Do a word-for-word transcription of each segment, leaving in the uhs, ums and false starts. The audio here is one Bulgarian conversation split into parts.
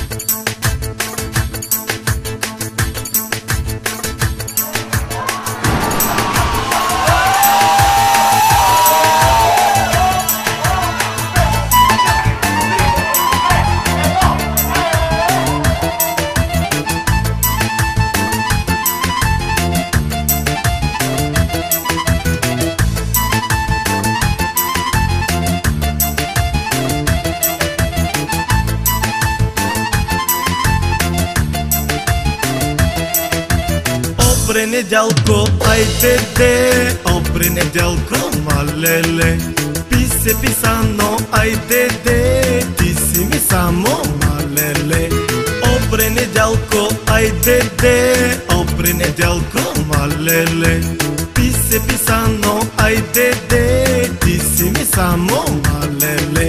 Опре, недялко, айде де, опре, недялко, малеле. Писе писано, айде де, ти си ми само малеле. Опре, недялко, айде де, опре, недялко, малеле. Писе писано, айде де, ти си ми само малеле.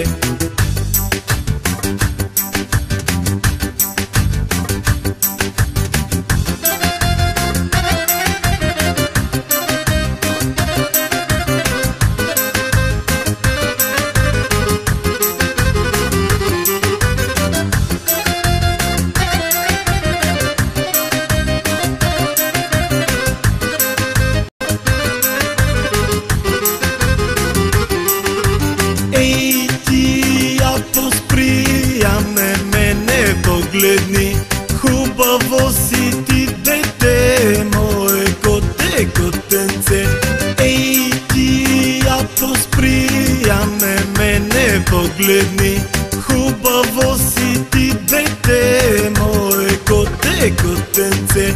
Погледни, хубаво си ти, дете, мое коте, котенце. Ей ти, я поспри, я ме мене погледни, хубаво си ти, дете, мое коте, котенце.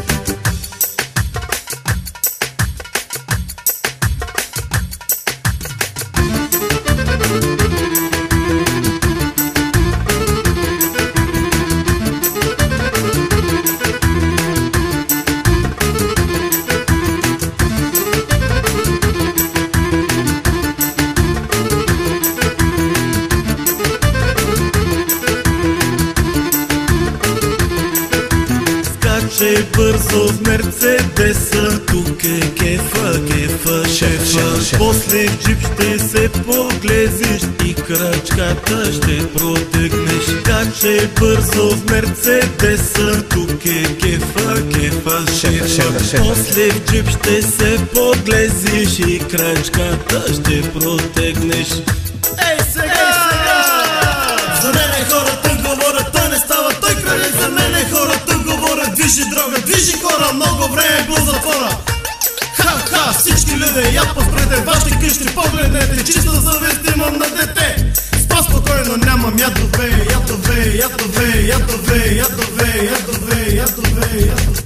Скачай бързо в Мерцедеса, тук е кефа, кефа, шефа. После в джип ще се поглезиш и крачката ще протегнеш. Скачай бързо в Мерцедеса, тук е кефа, кефа, шефа. После в джип ще се поглезиш и крачката ще протегнеш. Ей сега! За мене хората говорят, той не става, той краде. За мене хората говорят, движи дрога, движи хора, много време был затвора. Ха-ха, всички люди, я поспрете, вашите къщи погледнете, чиста съвест имам на дете. Спа спокойно, нямам ядове, ядове, ядове, ядове, ядове, ядове, ядове, ядове.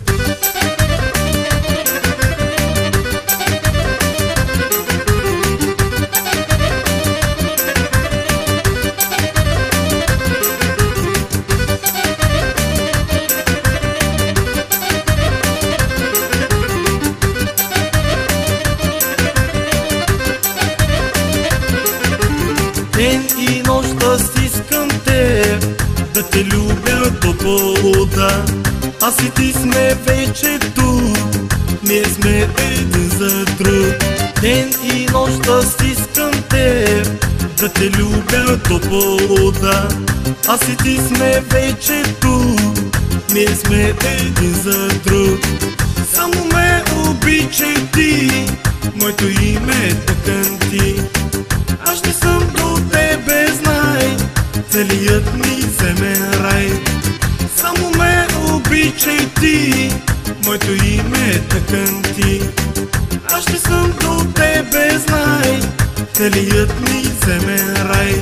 Ден и нощ аз искам теб, да те любя до полуда. Аз и ти сме вече тук, ние сме един за друг. Ден и нощ аз искам теб, да те любя до полуда. Аз и ти сме вече тук, ние сме един за друг. Само ме обичай ти, моето име е Тъканти. Аз не съм до тебе, знай, целият ми земен рай. Само ме обичай ти, моето име е Тъканти. Аз не съм до тебе, знай, целият ми земен рай.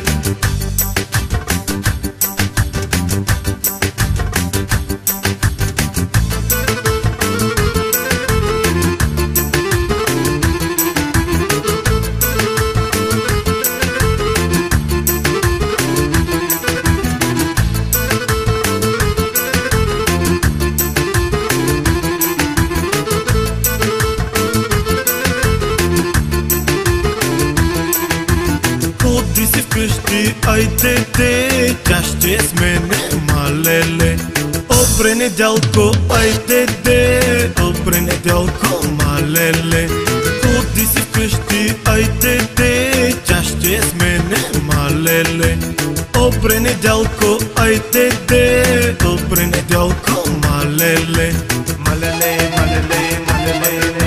Вкъщи, айде де, тя ще с мене, малеле. Опре, недялко, айде де, опре, недялко, малеле. Ходи си вкъщи, айде де, тя ще с мене, малеле. Опре, Добре, недялко, айде де. Добре, недялко, малеле. Малеле, малеле, малеле.